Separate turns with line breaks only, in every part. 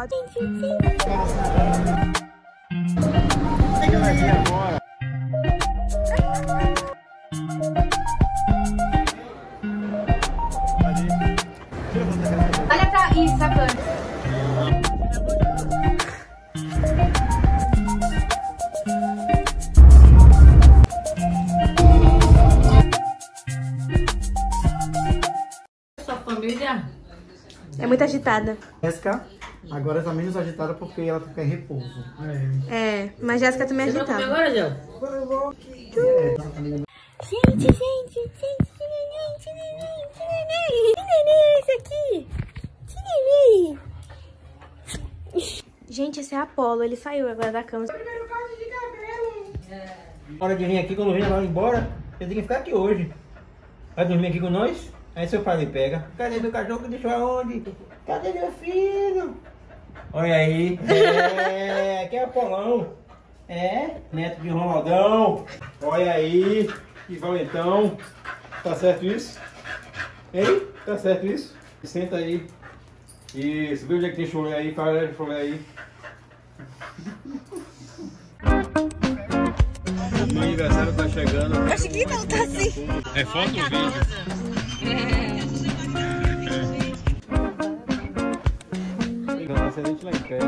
legal.
O que vai vir agora?
Olha pra isso, a câmera.
Sua família
É muito agitada.
Jéssica, agora tá menos agitada porque ela fica em repouso.
É, mas Jéssica também é
Você vai comer
agitada.
agora, Gel?
Gente, esse é Apolo, ele saiu agora da cama.
Hora de vir aqui, quando vem ela embora, eu tenho que ficar aqui hoje. Vai dormir aqui com nós? Aí seu pai lhe pega. Cadê meu cachorro que deixou aonde? Cadê meu filho? Olha aí. É, aqui é Apolão. É, neto de Ronaldão. Olha aí, que valentão. Tá certo isso? Hein? Tá certo isso? Senta aí. Isso, vê onde é que tem chulé aí, fala de chulé aí. Meu aniversário tá chegando.
Acho que não, tá assim.
É foto ou vídeo? Tá excelente lá em pé.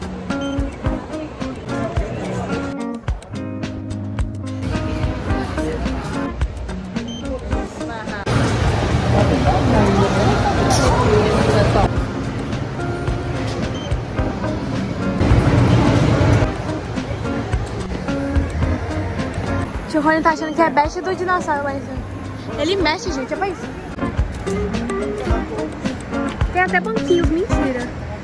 O tio Rony tá achando que é best do dinossauro, mas ele mexe, gente, olha isso. Tem até banquinhos, mentira.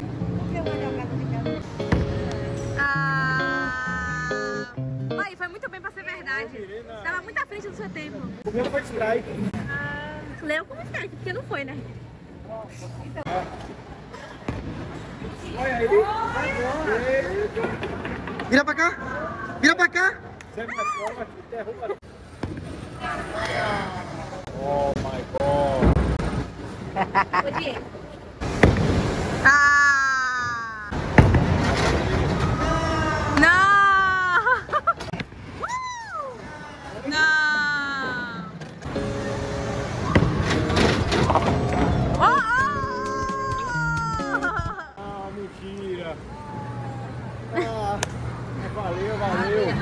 Mãe, foi muito bem pra ser verdade. Tava muito à frente do seu tempo.
O meu foi strike.
Leu como strike, porque não foi, né?
Olha aí. Vira pra cá. Vira pra cá.
Oh my god.
Não! Não!
Ah, mentira. Ah, valeu, valeu.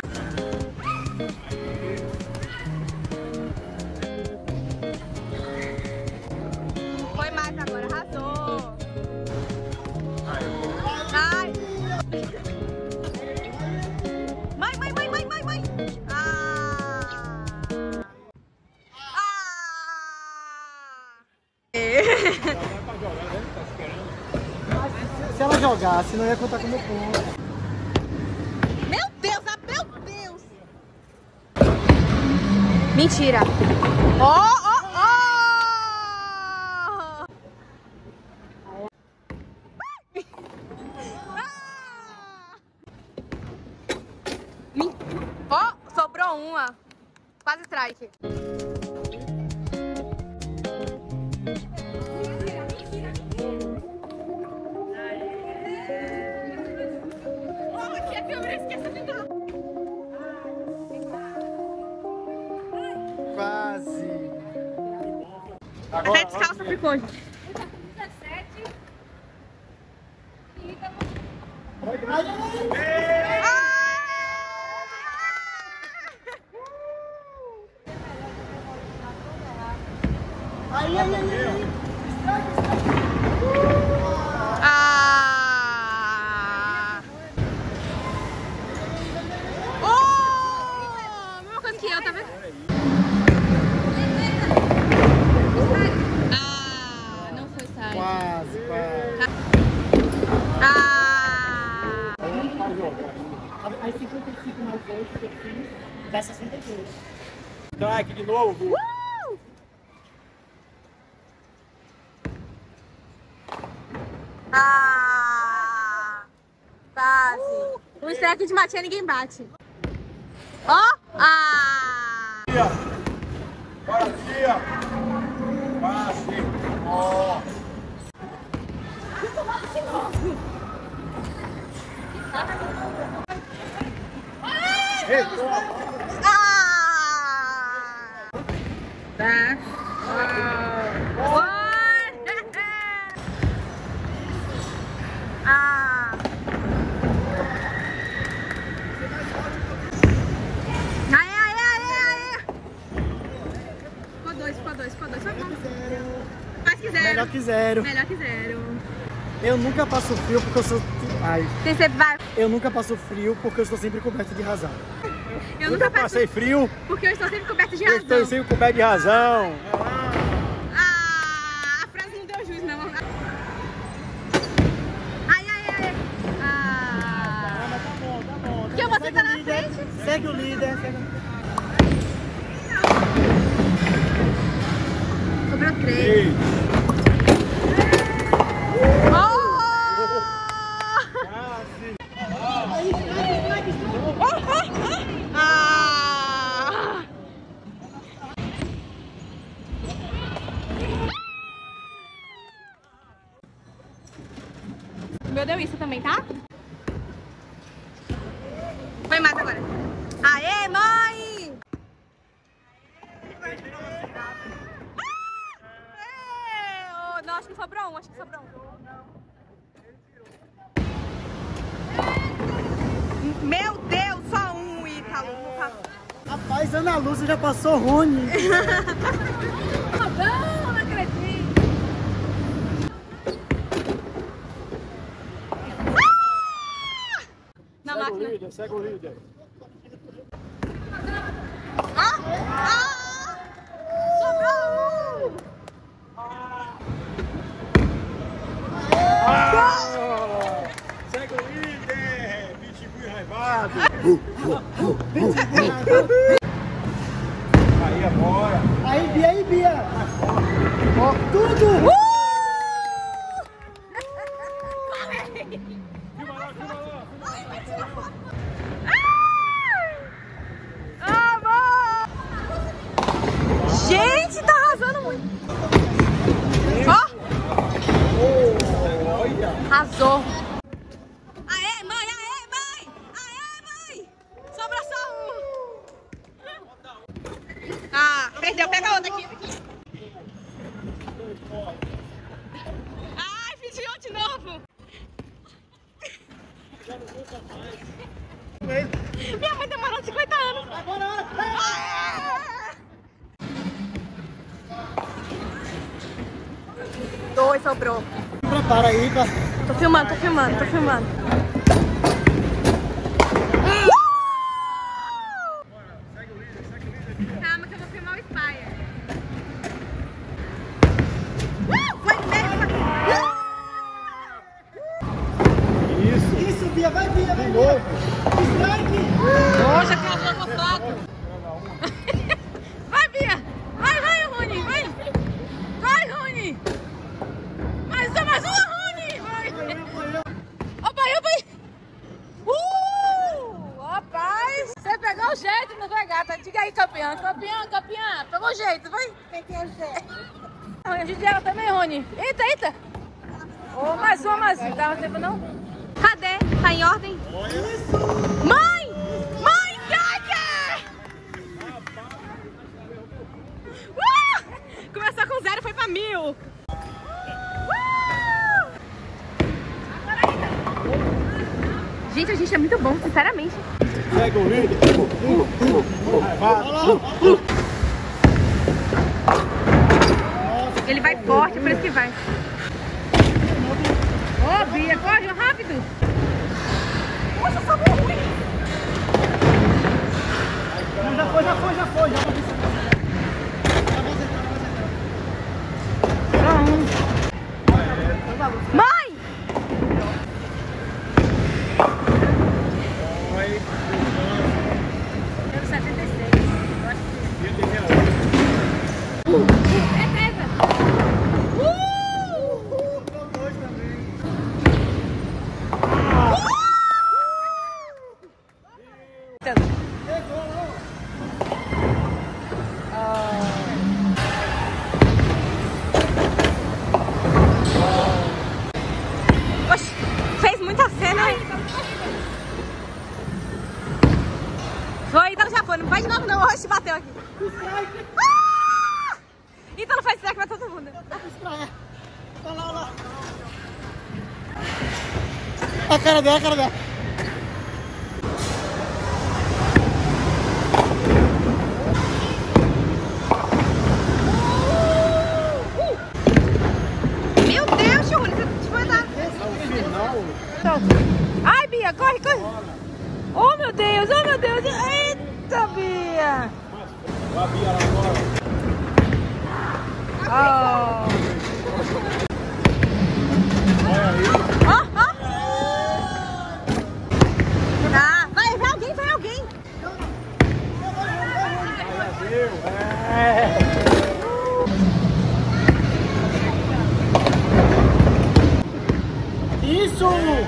Foi mais agora, arrasou! Ai! Mãe!
Se ela jogasse, não ia contar como ponto.
Meu Deus! Mentira! Oh! Ó, sobrou uma. Quase strike. Aqui a câmera esquece de dar.
Quase.
Até descalça ficou, gente.
17.
Mesma coisa que eu, tá vendo? Não foi sair.
Quase. Aí 55 mais 2 que eu fiz, dá 62.
Strike de novo.
Quase. Um strike de matinha ninguém bate. Ó!
Bora, tia. Quase. Ó.
Tá. Ficou dois. Foi bom. Mais que zero.
Melhor que zero.
Melhor que zero.
Eu nunca passo frio porque eu sou... Ai.
Você sempre vai.
Eu nunca passo frio porque eu estou sempre coberto de razão.
Eu nunca
passei frio
porque eu estou sempre coberto de
eu
razão.
estou sempre coberto de razão.
A frase não deu jus, não. Ai.
Mas tá bom.
Que você tá na frente?
Segue o líder.
Sobrou 3. O meu deu isso também, tá? Vai mais agora. Aê, mãe! Não, acho que sobrou um, Meu Deus, só um, Ítalo.
Rapaz, Ana Lúcia já passou Rony.
Não acredito. Na máquina.
Segue o líder.
Sobrou um.
Segue o líder. Pitbull raivado.
Aí, agora.
Aí, Bia. Ó, tudo.
Gente, tá arrasando muito. Ó. Arrasou. Aê, mãe. Sobra só um. Perdeu. Pega outra aqui. Ai, fingiu de novo. Minha mãe demorou 50 anos. Dois sobrou.
Prepara aí, tá?
Tô filmando. Calma que eu vou filmar o Spire. Foi mesmo.
Isso, Bia, vai, Bia. De novo. Strike.
Hoje aqui eu tô gostado. Vai, Bia. Vai, Rony. Vai, Rony. Mais uma, Rony. Vai. Opa. Rapaz. Você pegou o jeito, não foi, gata? Diga aí, campeã. Pegou o jeito, vai. Peguei o jeito. A gente ela também, Rony. Eita. Oh, mais uma. Tava tempo não? Cadê? Tá em ordem?
Isso.
Mãe, Gaga! Começou com 0, foi pra 1000. Gente, a gente é muito bom, sinceramente.
Segue o líder.
Ele vai forte, por isso que vai. Ô, Bia, corre rápido. Nossa, só foi ruim.
Já foi.
Mãe! Quero 76. Eu acho que... Certeza. poste bateu aqui. Ah! Então não faz strike pra todo mundo.
Olha lá, olha lá. A cara dela, a cara dela.
Meu Deus, Júlio, você foi dar. Ai, Bia, corre, corre. Oh, meu Deus, oh, meu Deus. Eita, Bia.
Olha a Bia lá fora.
Oh. Ah, vai alguém, vai alguém.
Isso!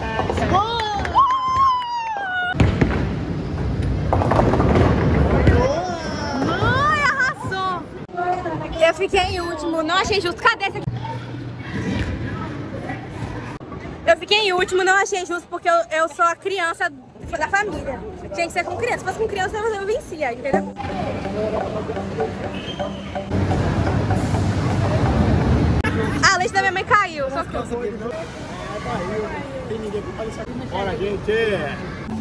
Mãe, arrasou. Eu fiquei em último, não achei justo. Cadê esse aqui? Eu fiquei em último, não achei justo porque eu sou a criança da família. Tinha que ser com criança. Se fosse com criança, eu vencia, entendeu? A leite da minha mãe caiu. Só que...
Bora, gente!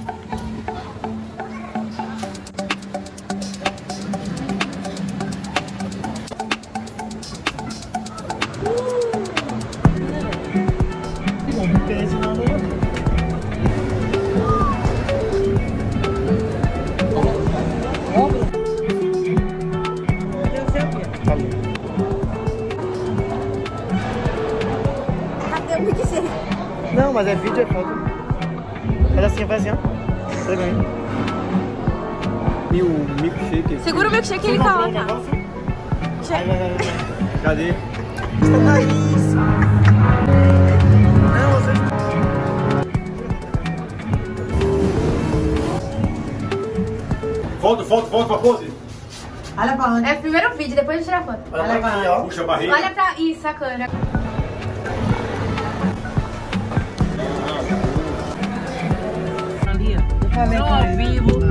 Não, mas é vídeo, é foto. Faz assim, faz assim, ó. Pega aí.
E o milkshake.
Segura o milkshake que ele coloca.
Vai, vai, vai.
Cadê?
Isso. Não, você...
Volta pra pose.
Olha pra onde?
É o primeiro vídeo, depois de tirar foto.
Olha pra aqui, ó.
Puxa a barriga.
Olha pra isso, a câmera.
Ali, ó. Tô ao vivo.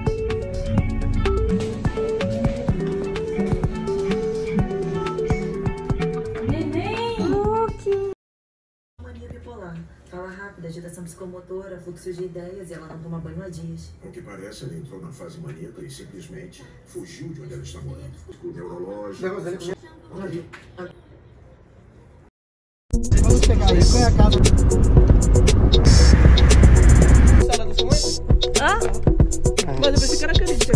Mania bipolar. Fala rápida, agitação psicomotora, fluxo de ideias e ela não toma banho há dias.
Ao que parece, ela entrou na fase maníaca e simplesmente fugiu de onde ela está morando. O neurológico...
Vamos pegar aí, qual é a casa? Sala da sua mãe?
Hã?
Mas eu pensei que era caneta.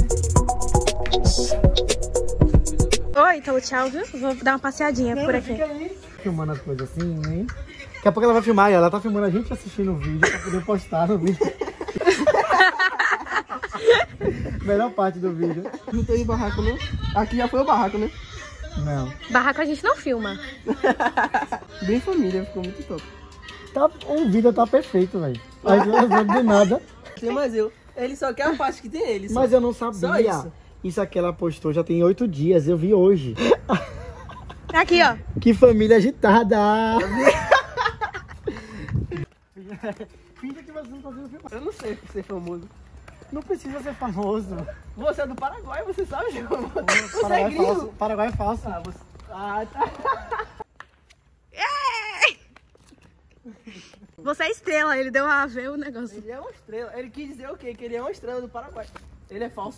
Oi, então tchau, viu? Vou dar uma passeadinha por aqui.
Filmando as coisas assim, hein? Daqui a pouco ela vai filmar e ela tá filmando a gente assistindo o vídeo pra poder postar no vídeo. Melhor parte do vídeo.
Não tem barraco, não? Aqui já foi o barraco, né?
Não.
Barraco a gente não filma.
Bem família, ficou muito top.
Tá, o vídeo tá perfeito, velho. Aí eu não de nada.
Tem mais eu. Ele só quer a parte que tem ele. Só.
Mas eu não sabia.
Só isso.
Isso aqui ela postou já tem 8 dias, eu vi hoje.
Aqui, ó.
Que família agitada! Finge que você não tá sendo filmado.
Eu não sei ser famoso.
Não precisa ser famoso.
Você é do Paraguai, você sabe, João? Você é
Paraguai é
gringo.
falso. Paraguai é falso.
Ah, você... Ah, tá.
Você é estrela, ele deu a ver o negócio.
Ele é uma estrela. Ele quis dizer o quê? Que ele é uma estrela do Paraguai. Ele é falso.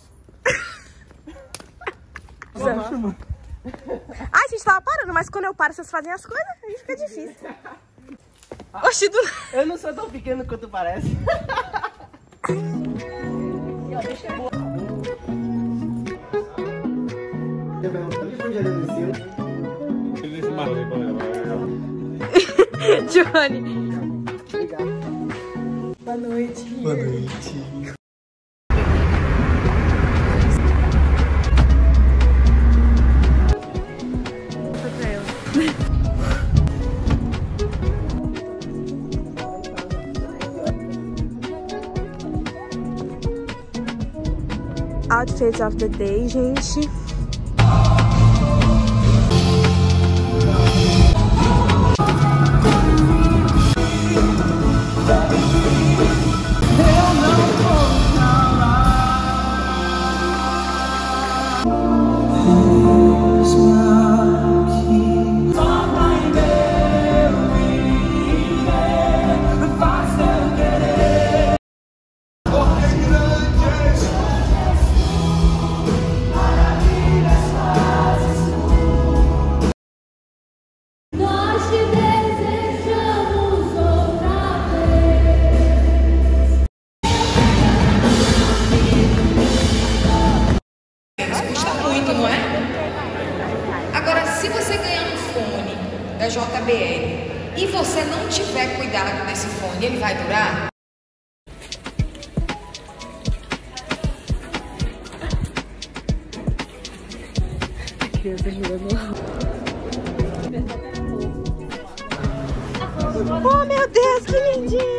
Ai, a gente tava parando, mas quando eu paro, vocês fazem as coisas, aí fica difícil. Oxi, do...
Eu não sou tão pequeno quanto parece.
Johnny.
Boa noite.
Boa noite.
Outfits of the day, gente. sangue, ele vai durar? A criança jurando. Oh, meu Deus, que lindinho!